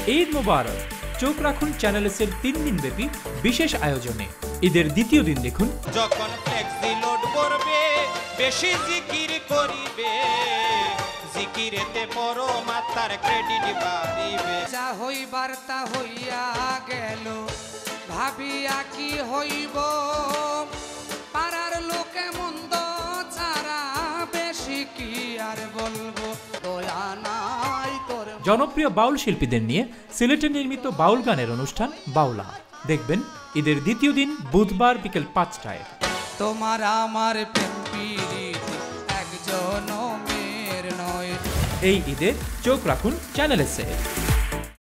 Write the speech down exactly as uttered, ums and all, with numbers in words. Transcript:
ঈদ মোবারক। চোখ রাখুন channel S এর তিন দিন ব্যাপী বিশেষ আয়োজনে। ঈদের দ্বিতীয় দিন দেখুন যখন ফ্লেক্সি লোড করবে বেশি জিকির করিবে, জিকিরেতে পরমাত্মার ক্রেডিট বাড়িবে। যা হইবার তা হইয়া গেল, ভাবিয়া কি হইব, পাড়ার লোকে মন্দ ছাড়া বেশি কি আর বলবো, দয়া নাই তোর। জনপ্রিয় বাউল শিল্পীদের নিয়ে সিলেটে নির্মিত বাউল গানের অনুষ্ঠান বাউলা দেখবেন ঈদের দ্বিতীয় দিন বুধবার বিকেল পাঁচটায়। তোমার আমার প্রেম প্রীতি একজন মেয়ের নয়। এই ঈদে চোখ রাখুন চ্যানেল এস এ।